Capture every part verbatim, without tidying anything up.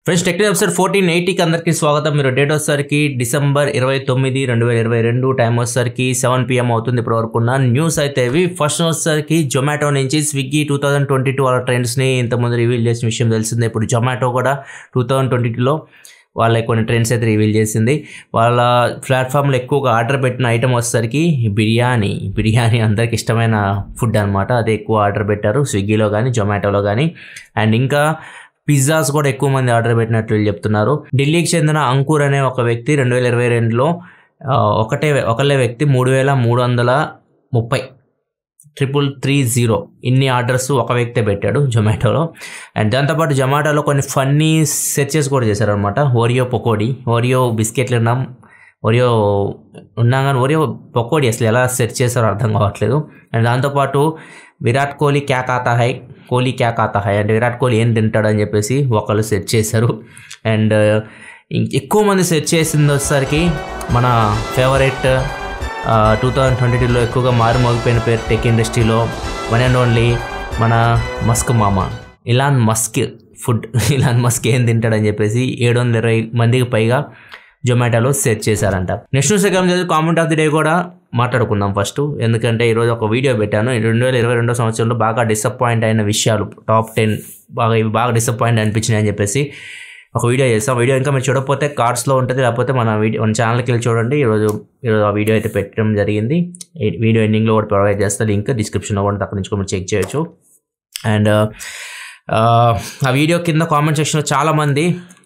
Friends technical episode fourteen ఎయిటీకి అందరికీ స్వాగతం. మీరు డేట్ వచ్చేసరికి డిసెంబర్ ఇరవై తొమ్మిది రెండు వేల ఇరవై రెండు టైం వచ్చేసరికి సెవెన్ పిఎం అవుతుంది. ఇప్పటివరకు ఉన్న న్యూస్ అయితే ఇవి. ఫస్ట్ వచ్చేసరికి జొమాటో నుంచి Swiggy two thousand twenty two వాళ్ళ ట్రెండ్స్ని ఇంతకుముందు రివీల్ చేసిన విషయం తెలిసిందే. ఇప్పుడు జొమాటో కూడా టూ థౌజండ్ ట్వంటీ టూలో వాళ్ళ కొన్ని ట్రెండ్స్ అయితే రివీల్ చేసింది. వాళ్ళ ప్లాట్ఫామ్లో ఎక్కువగా ఆర్డర్ పెట్టిన ఐటమ్ వచ్చేసరికి బిర్యానీ. బిర్యానీ అందరికి ఇష్టమైన ఫుడ్ అనమాట. అదే ఎక్కువ ఆర్డర్ పెట్టారు స్విగ్గీలో కానీ జొమాటోలో కానీ. అండ్ ఇంకా పిజ్జాస్ కూడా ఎక్కువ మంది ఆర్డర్ పెట్టినట్లు చెప్తున్నారు. ఢిల్లీకి చెందిన అంకుర్ అనే ఒక వ్యక్తి రెండు వేల ఇరవై రెండులో ఒకటే ఒకళ్ళే వ్యక్తి మూడు వేల మూడు వందల ముప్పై ట్రిపుల్ త్రీ జీరో ఇన్ని ఆర్డర్స్ ఒక వ్యక్తే పెట్టాడు జొమాటోలో. అండ్ దాంతోపాటు జొమాటోలో కొన్ని ఫన్నీ సెర్చెస్ కూడా చేశారనమాట. ఓరియో పకోడీ, ఓరియో బిస్కెట్లు ఉన్నాం, ఓరియో ఉన్నాం కానీ ఓరియో పకోడీ అసలు ఎలా సెర్చ్ చేశారో అర్థం కావట్లేదు. అండ్ దాంతోపాటు విరాట్ కోహ్లీ క్యా కాతా హై, కోహ్లీ క్యా కాతా హై అంటే విరాట్ కోహ్లీ ఏం తింటాడు అని చెప్పేసి ఒకళ్ళు సెర్చ్ చేశారు. అండ్ ఎక్కువ మంది సెర్చ్ చేసింది వచ్చేసరికి మన ఫేవరెట్ టూ థౌజండ్ ట్వంటీ టూలో ఎక్కువగా మారు మోగిపోయిన పేరు టెక్ ఇండస్ట్రీలో వన్ అండ్ ఓన్లీ మన మస్క్ మామ Elon Musk food. Elon Musk ఏం తింటాడని చెప్పేసి ఏడు వందల ఇరవై మందికి పైగా జొమాటోలో సెర్చ్ చేశారంట. నెక్స్ట్ న్యూస్ సెకండ్ చేసి కామెంట్ ఆఫ్ ది డే కూడా మాట్లాడుకుందాం ఫస్ట్. ఎందుకంటే ఈరోజు ఒక వీడియో పెట్టాను. రెండు వేల ఇరవై రెండో సంవత్సరంలో బాగా డిసప్పాయింట్ అయిన విషయాలు టాప్ టెన్ బాగా ఇవి బాగా డిసప్పాయింట్ అనిపించినాయి అని చెప్పేసి ఒక వీడియో చేస్తాం. వీడియో ఇంకా మీరు చూడకపోతే కార్డ్స్లో ఉంటుంది, లేకపోతే మన వీడియో మన ఛానల్కి వెళ్ళి చూడండి. ఈరోజు ఈరోజు ఆ వీడియో అయితే పెట్టడం జరిగింది. వీడియో ఎండింగ్లో కూడా ప్రొవైడ్ చేస్తాను, లింక్ డిస్క్రిప్షన్లో కూడా అక్కడి నుంచి కూడా చెక్ చేయొచ్చు. అండ్ ఆ వీడియో కింద కామెంట్ సెక్షన్లో చాలామంది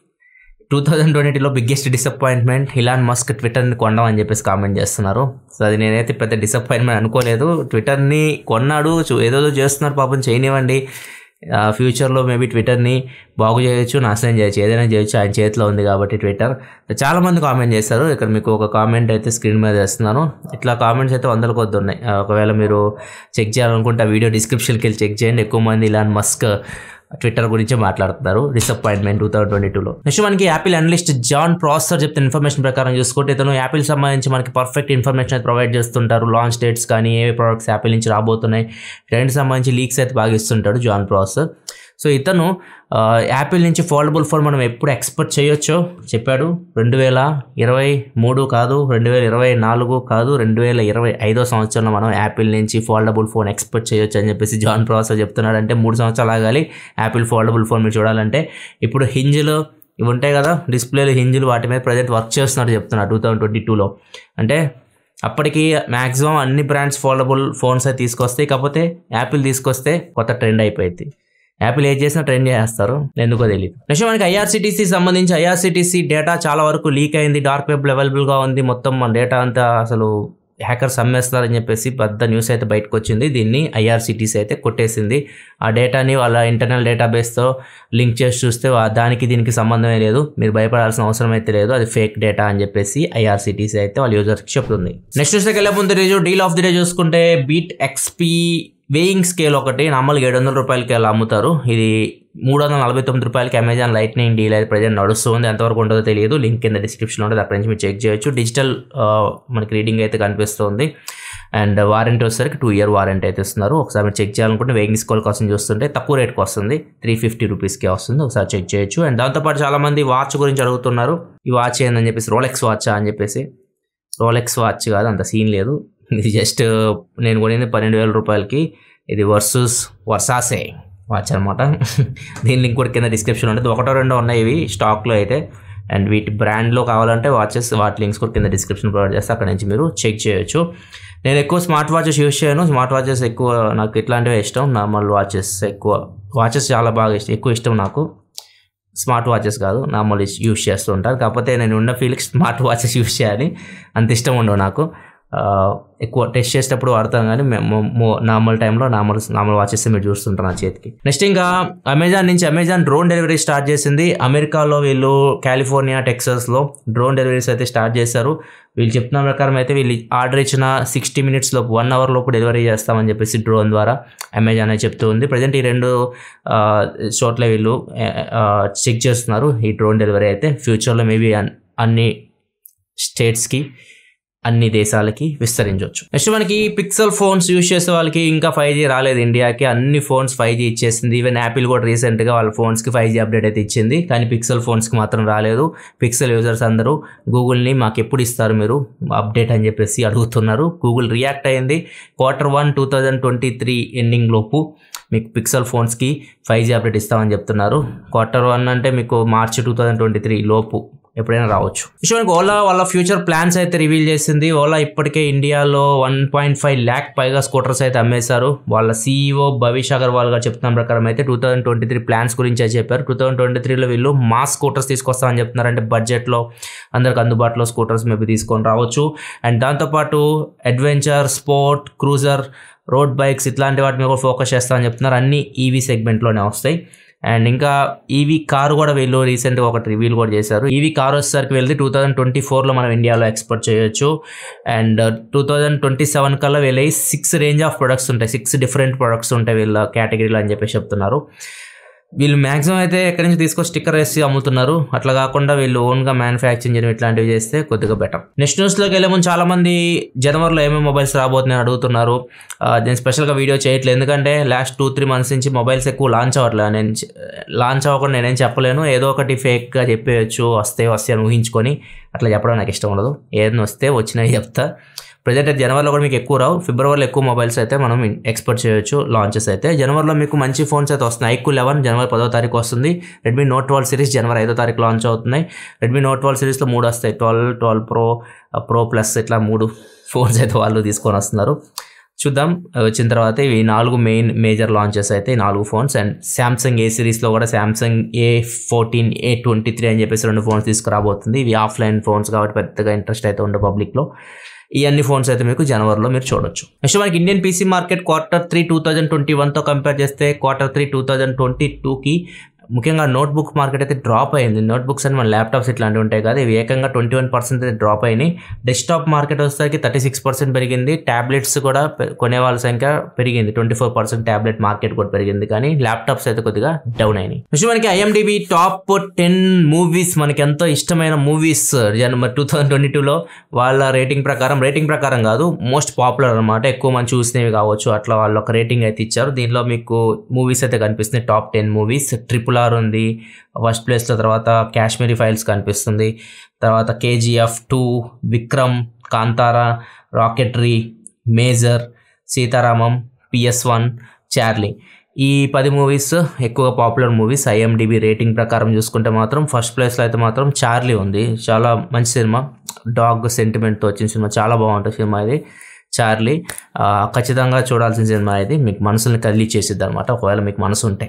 టూ థౌజండ్ ట్వంటీలో బిగ్గెస్ట్ డిసప్పాయింట్మెంట్ ఇలాన్ మస్క్ ట్విట్టర్ని కొనడం అని చెప్పేసి కామెంట్ చేస్తున్నారు. సో అది నేనైతే పెద్ద డిసప్పాయింట్మెంట్ అనుకోలేదు. ట్విట్టర్ని కొన్నాడు, ఏదో చేస్తున్నారు, పాపం చేయనివ్వండి. ఫ్యూచర్లో మేబీ ట్విట్టర్ని బాగు చేయొచ్చు, నాశనం చేయొచ్చు, ఏదైనా చేయొచ్చు, ఆయన చేతిలో ఉంది కాబట్టి ట్విట్టర్. చాలామంది కామెంట్ చేస్తారు. ఇక్కడ మీకు ఒక కామెంట్ అయితే స్క్రీన్ మీద వేస్తున్నాను. ఇట్లా కామెంట్స్ అయితే వందల కొద్ది ఉన్నాయి. ఒకవేళ మీరు చెక్ చేయాలనుకుంటే ఆ వీడియో డిస్క్రిప్షన్కి వెళ్ళి చెక్ చేయండి. ఎక్కువ మంది ఇలాన్ మస్క్ ట్విట్టర్ గురించి మాట్లాడుతున్నారు డిసప్పాయింట్మెంట్ టూ థౌసండ్ ట్వంటీ టూలో. నెక్స్ట్ మనకి యాపిల్ అనలిస్ట్ జాన్ ప్రాసర్ చెప్తున్న ఇన్ఫర్మేషన్ ప్రకారం చూసుకుంటే ఇతను యాపిల్ సంబంధించి మనకి పర్ఫెక్ట్ ఇన్ఫర్మేషన్ అయితే ప్రొవైడ్ చేస్తుంటారు. లాంచ్ డేట్స్ కానీ ఏ ప్రోడక్ట్స్ యాపిల్ నుంచి రాబోతున్నాయి ట్రెండ్స్ సంబంధించి లీక్స్ అయితే బాగా ఇస్తుంటాడు జాన్ ప్రాసర్. సో ఇతను యాపిల్ నుంచి ఫోల్డబుల్ ఫోన్ మనం ఎప్పుడు ఎక్స్పెక్ట్ చేయొచ్చో చెప్పాడు. రెండు వేల ఇరవై మూడు కాదు, రెండు వేల ఇరవై నాలుగు కాదు, రెండు వేల ఇరవై ఐదో సంవత్సరంలో మనం యాపిల్ నుంచి ఫోల్డబుల్ ఫోన్ ఎక్స్పెక్ట్ చేయొచ్చు అని చెప్పేసి జాన్ ప్రాసర్ చెప్తున్నాడు. అంటే మూడు సంవత్సరాలు ఆగాలి యాపిల్ ఫోల్డబుల్ ఫోన్ మీరు చూడాలంటే. ఇప్పుడు హింజ్లు ఇవి ఉంటాయి కదా, డిస్ప్లేలు హింజ్లు, వాటి మీద ప్రజెంట్ వర్క్ చేస్తున్నట్టు చెప్తున్నాడు టూ థౌజండ్ ట్వంటీ టూలో. అంటే అప్పటికి మ్యాక్సిమం అన్ని బ్రాండ్స్ ఫోల్డబుల్ ఫోన్స్ అయితే తీసుకొస్తాయి. కాకపోతే యాపిల్ తీసుకొస్తే కొత్త ట్రెండ్ అయిపోయింది. యాపిల్ ఏం చేసినా ట్రెండ్ చేస్తారు, ఎందుకో తెలియదు. నెక్స్ట్ మనకి ఐఆర్సిటీసీ సంబంధించి ఐఆర్సిటీసీ డేటా చాలా వరకు లీక్ అయింది. డార్క్ వెబ్లో అవైలబుల్గా ఉంది. మొత్తం మన డేటా అంతా అసలు హ్యాకర్స్ అమ్మేస్తున్నారని చెప్పేసి పెద్ద న్యూస్ అయితే బయటకు వచ్చింది. దీన్ని ఐఆర్సిటీసీ అయితే కొట్టేసింది. ఆ డేటాని వాళ్ళ ఇంటర్నల్ డేటాబేస్తో లింక్ చేసి చూస్తే దానికి దీనికి సంబంధమే లేదు, మీరు భయపడాల్సిన అవసరం అయితే లేదు, అది ఫేక్ డేటా అని చెప్పేసి ఐఆర్సిటీసీ అయితే వాళ్ళ యూజర్కి చెప్తుంది. నెక్స్ట్ న్యూస్కి వెళ్ళే ముందు రోజు డీల్ ఆఫ్ ది డే చూసుకుంటే బీట్ ఎక్స్పీ వేయింగ్ స్కేల్ ఒకటి నార్మల్గా ఏడు వందల రూపాయలకి అలా అమ్ముతారు. ఇది మూడు వందల నలభై తొమ్మిది రూపాయలకి అమెజాన్ లైట్నింగ్ డీల్ అయితే ప్రజెంట్ నడుస్తుంది. ఎంతవరకు ఉంటుందో తెలియదు, లింక్ కింద డిస్క్రిప్షన్ ఉంటుంది, అక్కడి నుంచి మీరు చెక్ చేయొచ్చు. డిజిటల్ మనకి రీడింగ్ అయితే కనిపిస్తుంది. అండ్ వారంటీ వచ్చేసరికి టూ ఇయర్ వారంటీ అయితే ఇస్తున్నారు. ఒకసారి మీరు చెక్ చేయాలనుకుంటే వేయింగ్ స్కేల్ కోసం చూస్తుంటే తక్కువ రేట్కి వస్తుంది, త్రీ ఫిఫ్టీ రూపీస్కి వస్తుంది. ఒకసారి చెక్ చేయొచ్చు. అండ్ దాంతోపాటు చాలామంది వాచ్ గురించి అడుగుతున్నారు. ఈ వాచ్ ఏందని చెప్పేసి, రోలెక్స్ వాచా అని చెప్పేసి. రోలెక్స్ వాచ్ కాదు, అంత సీన్ లేదు. ఇది జస్ట్ నేను కొనింది పన్నెండు వేల రూపాయలకి. ఇది వర్సెస్ వర్సాసే వాచ్ అనమాట. దీని లింక్ కూడా కింద డిస్క్రిప్షన్ ఉంటుంది. ఒకటో రెండో ఉన్నాయి ఇవి స్టాక్లో అయితే. అండ్ వీటి బ్రాండ్లో కావాలంటే వాచెస్ వాటి లింక్స్ కూడా కింద డిస్క్రిప్షన్ ప్రొవైడ్ చేస్తే అక్కడ నుంచి మీరు చెక్ చేయొచ్చు. నేను ఎక్కువ స్మార్ట్ వాచెస్ యూస్ చేయను. స్మార్ట్ వాచెస్ ఎక్కువ నాకు ఇట్లాంటివే ఇష్టం. నార్మల్ వాచెస్ ఎక్కువ వాచెస్ చాలా బాగా ఇష్టం, ఎక్కువ ఇష్టం నాకు. స్మార్ట్ వాచెస్ కాదు, నార్మల్ యూస్ చేస్తూ ఉంటాను. కాకపోతే నేను ఉన్న ఫీల్కి స్మార్ట్ వాచెస్ యూస్ చేయాలి అంత ఇష్టం ఉండవు నాకు. ఎక్కువ టెస్ట్ చేసేటప్పుడు వాడతాం కానీ నార్మల్ టైంలో నార్మల్ నార్మల్ వాచెస్ మీరు చూస్తుంటారు నా చేతికి. నెక్స్ట్ ఇంకా అమెజాన్ నుంచి అమెజాన్ డ్రోన్ డెలివరీ స్టార్ట్ చేసింది. అమెరికాలో వీళ్ళు కాలిఫోర్నియా, టెక్సాస్లో డ్రోన్ డెలివరీస్ అయితే స్టార్ట్ చేశారు. వీళ్ళు చెప్తున్న ప్రకారం అయితే వీళ్ళు ఆర్డర్ ఇచ్చిన సిక్స్టీ మినిట్స్ లోపు వన్ అవర్ లోపు డెలివరీ చేస్తామని చెప్పేసి డ్రోన్ ద్వారా అమెజాన్ అయితే చెప్తూ ఉంది. ప్రజెంట్ ఈ రెండు చోట్ల వీళ్ళు చెక్ చేస్తున్నారు ఈ డ్రోన్ డెలివరీ అయితే. ఫ్యూచర్లో మేబీ అన్ని స్టేట్స్కి అన్ని దేశాలకి విస్తరించవచ్చు. నెక్స్ట్ మనకి పిక్సెల్ ఫోన్స్ యూజ్ చేసే వాళ్ళకి ఇంకా ఫైవ్ జీ రాలేదు ఇండియాకి. అన్ని ఫోన్స్ ఫైవ్ జీ ఇచ్చేసింది. ఈవెన్ యాపిల్ కూడా రీసెంట్గా వాళ్ళ ఫోన్స్కి ఫైవ్ జీ అప్డేట్ అయితే ఇచ్చింది, కానీ పిక్సెల్ ఫోన్స్కి మాత్రం రాలేదు. పిక్సెల్ యూజర్స్ అందరూ గూగుల్ని మాకు ఎప్పుడు ఇస్తారు మీరు అప్డేట్ అని చెప్పేసి అడుగుతున్నారు. గూగుల్ రియాక్ట్ అయింది. Quarter one two thousand twenty three ending లోపు మీకు పిక్సెల్ ఫోన్స్కి ఫైవ్ జీ అప్డేట్ ఇస్తామని చెప్తున్నారు. క్వార్టర్ వన్ అంటే మీకు మార్చి టూ థౌజండ్ ట్వంటీ త్రీ లోపు ఎప్పుడైనా రావచ్చు. విషయానికి ఓలా వాళ్ళ ఫ్యూచర్ ప్లాన్స్ అయితే రివీల్ చేసింది. ఓలా ఇప్పటికే ఇండియాలో వన్ పాయింట్ ఫైవ్ ల్యాక్ పైగా స్కూటర్స్ అయితే అమ్మేశారు. వాళ్ళ సీఈఓ భవిష్ అగర్వాల్ గారు చెప్తున్న ప్రకారం అయితే two thousand twenty three plans గురించి అయితే చెప్పారు. టూ థౌసండ్ ట్వంటీ త్రీలో వీళ్ళు మాస్ స్కూటర్స్ తీసుకొస్తామని చెప్తున్నారు. అంటే బడ్జెట్లో అందరికి అందుబాటులో స్కూటర్స్ మేబీ తీసుకొని రావచ్చు. అండ్ దాంతోపాటు adventure, sport, cruiser, road bikes ఇట్లాంటి వాటి మీద కూడా ఫోకస్ చేస్తామని చెప్తున్నారు. అన్ని ఈవీ సెగ్మెంట్లోనే వస్తాయి. అండ్ ఇంకా ఈవీ కారు కూడా వీళ్ళు రీసెంట్గా ఒకటి రివీల్ కూడా చేశారు. ఈవీ కార్ వచ్చేసరికి వెళ్తే టూ థౌసండ్ ట్వంటీ ఫోర్లో మనం ఇండియాలో ఎక్స్పోర్ట్ చేయొచ్చు. And two thousand twenty seven కల్లా వీళ్ళ సిక్స్ రేంజ్ ఆఫ్ ప్రొడక్ట్స్ ఉంటాయి, సిక్స్ డిఫరెంట్ ప్రొడక్ట్స్ ఉంటాయి వీళ్ళ కేటగిరీలో అని చెప్పేసి చెప్తున్నారు. వీళ్ళు మ్యాక్సిమం అయితే ఎక్కడి నుంచి తీసుకొని స్టిక్కర్ వేసి అమ్ముతున్నారు. అట్లా కాకుండా వీళ్ళు ఓన్గా మ్యానుఫ్యాక్చరింగ్ చేయడం ఇట్లాంటివి చేస్తే కొద్దిగా బెటర్. నెక్స్ట్ న్యూస్లోకి వెళ్ళే ముందు చాలా మంది జనవరిలో ఏమేమి మొబైల్స్ రాబోతున్నాయని అడుగుతున్నారు. నేను స్పెషల్గా వీడియో చేయట్లేదు, ఎందుకంటే లాస్ట్ టూ త్రీ మంత్స్ నుంచి మొబైల్స్ ఎక్కువ లాంచ్ అవ్వట్లేదు. నేను లాంచ్ అవ్వకుండా నేనేం చెప్పలేను, ఏదో ఒకటి ఫేక్గా చెప్పేయచ్చు, వస్తే వస్తే అని ఊహించుకొని అట్లా చెప్పడం నాకు ఇష్టం ఉండదు. ఏదైనా వస్తే వచ్చినాయి చెప్తా. ప్రజెంట్ అయితే జనవరిలో కూడా మీకు ఎక్కువ రావు, ఫిబ్రవరిలో ఎక్కువ మొబైల్స్ అయితే మనం ఎక్స్పోర్ట్ చేయొచ్చు లాంచెస్ అయితే. జనవరిలో మీకు మంచి ఫోన్స్ అయితే వస్తున్నాయి. ఐక్యూ లెవెన్ జనవరి పదో తారీఖు వస్తుంది. రెడ్మీ నోట్ ట్వెల్వ్ సిరీస్ జనవరి ఐదో తారీఖు లాంచ్ అవుతున్నాయి. రెడ్మీ నోట్ ట్వెల్వ్ సిరీస్లో మూడు వస్తాయి, twelve twelve pro pro plus ఇట్లా మూడు ఫోన్స్ అయితే వాళ్ళు తీసుకొని వస్తున్నారు. చూద్దాం వచ్చిన తర్వాత. ఇవి నాలుగు మెయిన్ మేజర్ లాంచెస్ అయితే ఈ నాలుగు ఫోన్స్. అండ్ శాంసంగ్ ఏ సిరీస్లో కూడా Samsung A fourteen A twenty three అని చెప్పేసి రెండు ఫోన్స్ తీసుకురాబోతుంది. ఇవి ఆఫ్లైన్ ఫోన్స్ కాబట్టి పెద్దగా ఇంట్రెస్ట్ అయితే ఉండదు పబ్లిక్లో. ఈ అన్ని ఫోన్స్ అయితే మీకు జనవరిలో మీరు చూడొచ్చు. నెక్స్ట్ మనకి Indian PC market quarter three two thousand twenty వన్తో కంపేర్ చేస్తే quarter three two thousand twenty టూకి ముఖ్యంగా నోట్బుక్ మార్కెట్ అయితే డ్రాప్ అయింది. నోట్బుక్స్ అని మన ల్యాప్టాప్స్ ఇట్లాంటివి ఉంటాయి కదా, ఇవి ఏకంగా ట్వంటీ వన్ పర్సెంట్ అయితే డ్రాప్ అయినాయి. డెస్క్టాప్ మార్కెట్ వచ్చేసరికి థర్టీ సిక్స్ పర్సెంట్ పెరిగింది. ట్యాబ్లెట్స్ కూడా కొనే వాళ్ళ సంఖ్య పెరిగింది, twenty four percent tablet market కూడా పెరిగింది. కానీ ల్యాప్టాప్స్ అయితే కొద్దిగా డౌన్ అయినాయి. నెక్స్ట్ మనకి ఐఎండిబి టాప్ టెన్ మూవీస్, మనకి ఎంతో ఇష్టమైన మూవీస్ జనవరి టూ థౌసండ్ ట్వంటీ టూలో వాళ్ళ రేటింగ్ ప్రకారం, రేటింగ్ ప్రకారం కాదు మోస్ట్ పాపులర్ అనమాట, ఎక్కువ మంది చూసినవి కావచ్చు, అట్లా వాళ్ళు ఒక రేటింగ్ అయితే ఇచ్చారు. దీనిలో మీకు మూవీస్ అయితే కనిపిస్తున్నాయి. Top ten movies triple R ఉంది ఫస్ట్ ప్లేస్లో, తర్వాత కాశ్మీరీ ఫైల్స్ కనిపిస్తుంది, తర్వాత KGF two, Vikram, Kantara, Rocketry, Major, Sita Ramam, PS one, Charlie. ఈ పది మూవీస్ ఎక్కువగా పాపులర్ మూవీస్. ఐఎండిబి రేటింగ్ ప్రకారం చూసుకుంటే మాత్రం ఫస్ట్ ప్లేస్లో అయితే మాత్రం చార్లీ ఉంది. చాలా మంచి సినిమా, డాగ్ సెంటిమెంట్తో వచ్చిన సినిమా, చాలా బాగుంటుంది సినిమా ఇది చార్లీ. ఖచ్చితంగా చూడాల్సిన సినిమా ఇది, మీకు మనసుని కదిలిచ్చేసిద్ది అనమాట ఒకవేళ మీకు మనసు ఉంటే.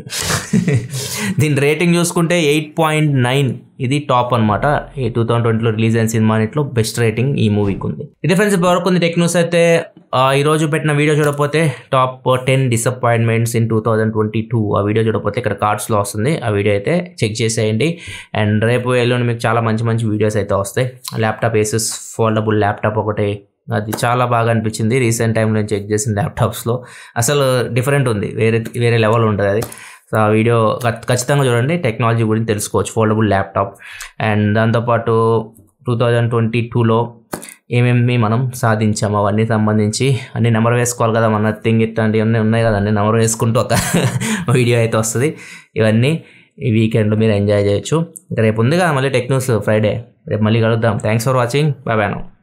దీని రేటింగ్ చూసుకుంటే ఎయిట్ పాయింట్ నైన్, ఇది టాప్ అనమాట. ఈ టూ థౌసండ్ ట్వంటీలో రిలీజ్ అయిన సినిమా అన్నింటిలో బెస్ట్ రేటింగ్ ఈ మూవీకి ఉంది. ఇది ఫ్రెండ్స్ ఇప్పటివరకు ఉంది టెక్ న్యూస్ అయితే. ఈరోజు పెట్టిన వీడియో చూడకపోతే top ten disappointments in two thousand twenty two ఆ వీడియో చూడకపోతే ఇక్కడ కార్డ్స్లో వస్తుంది, ఆ వీడియో అయితే చెక్ చేసేయండి. అండ్ రేపు ఎల్లుండి మీకు చాలా మంచి మంచి వీడియోస్ అయితే వస్తాయి. ల్యాప్టాప్ ఏసెస్ ఫోల్డబుల్ ల్యాప్టాప్ ఒకటి, అది చాలా బాగా అనిపించింది. రీసెంట్ టైంలో నేను చెక్ చేసిన ల్యాప్టాప్స్లో అసలు డిఫరెంట్ ఉంది, వేరే వేరే లెవెల్ ఉంటుంది అది. సో ఆ వీడియో ఖచ్చితంగా చూడండి, టెక్నాలజీ గురించి తెలుసుకోవచ్చు, ఫోల్డబుల్ ల్యాప్టాప్. అండ్ దాంతోపాటు టూ థౌజండ్ ట్వంటీ టూలో ఏమేమి మనం సాధించాము అవన్నీ సంబంధించి అన్ని నెంబర్ వేసుకోవాలి కదా, మన థింగ్ ఇట్లాంటివి అన్నీ ఉన్నాయి కదా, అన్ని నెంబర్ వేసుకుంటూ ఒక వీడియో అయితే వస్తుంది. ఇవన్నీ ఈ వీకెండ్ మీరు ఎంజాయ్ చేయొచ్చు. ఇంకా రేపు ఉంది కదా మళ్ళీ టెక్ న్యూస్ ఫ్రైడే, రేపు మళ్ళీ కలుద్దాం. Thanks for watching, bye bye now.